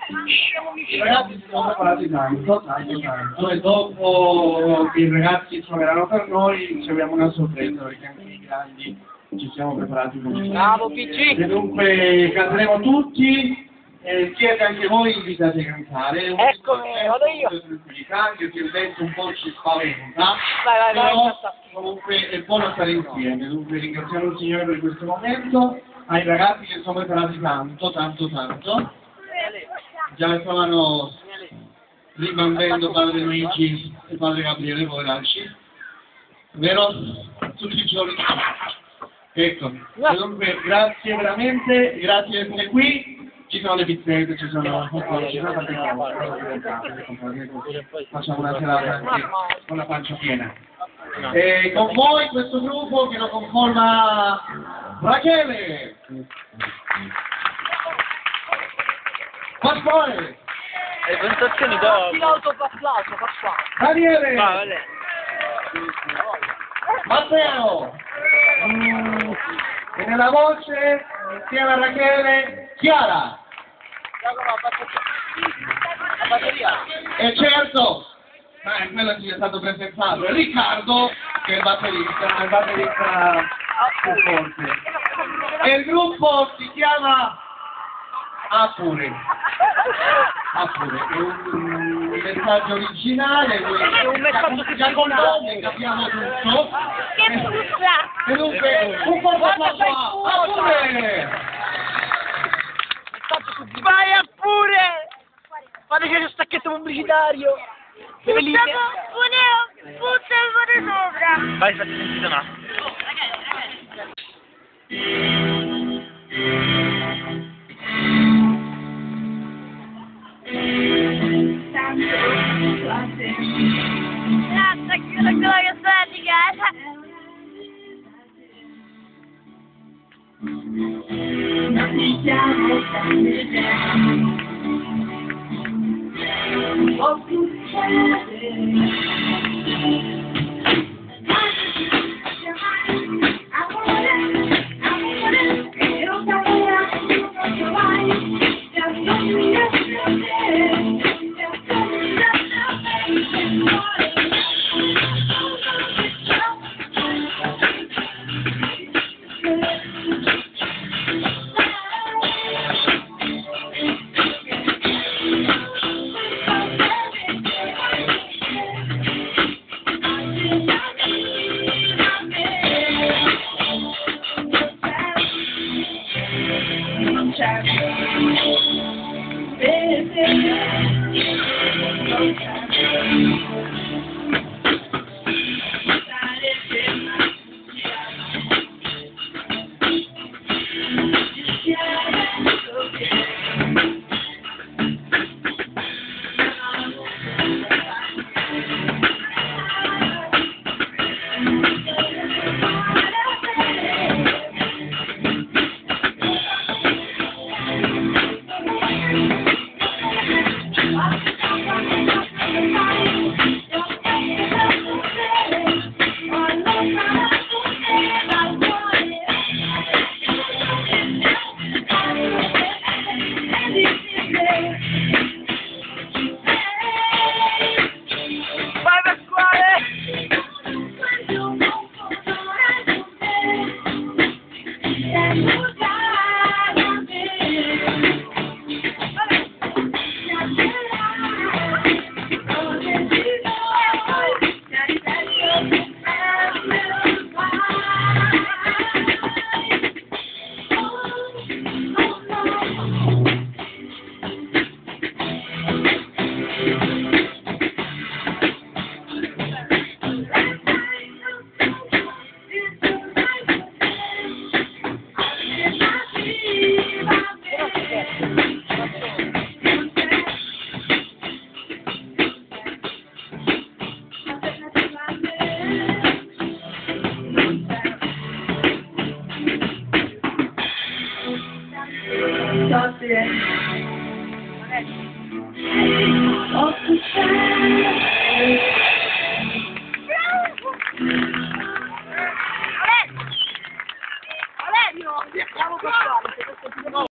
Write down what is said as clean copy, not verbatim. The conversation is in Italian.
I ragazzi si sono preparati tanto, e dopo che i ragazzi suoneranno per noi riceviamo una sorpresa perché anche i grandi ci siamo preparati così. Bravo PC! E dunque canteremo tutti e siete anche voi invitati a cantare. Eccomi, vado io! Anche se il vento un po' ci spaventa, Vai, però comunque è buono stare insieme. Dunque ringraziamo il Signore per questo momento, ai ragazzi che sono preparati tanto. Già stavano ribambendo padre Luigi e padre Gabriele, poveracci, vero? Tutti i giorni. Ecco, e dunque grazie veramente, grazie di essere qui, ci sono le pizzette, ci sono tante cose, facciamo una serata anche con la pancia piena. E con voi questo gruppo che lo conforma Rachele, Pasquale, Le presentazioni dopo. L'auto applauso, Daniele, vale. Matteo, e nella voce insieme a Rachele, Chiara. La batteria. E certo, quello ci è stato presentato, è Riccardo che è il batterista più forte. E il gruppo si chiama Apure, è un messaggio originale, È un messaggio già con noi capiamo tutto. Che puzza! E dunque, un forte applauso a Apure! Vai a pure! Fateci lo stacchetto pubblicitario! Dove lì? Puzza il sopra! Vai, fatti sentire un attimo. Grazie, che gloria statica! Non diciamo può succedere. Amore, e non sarà non vai, già non Valerio!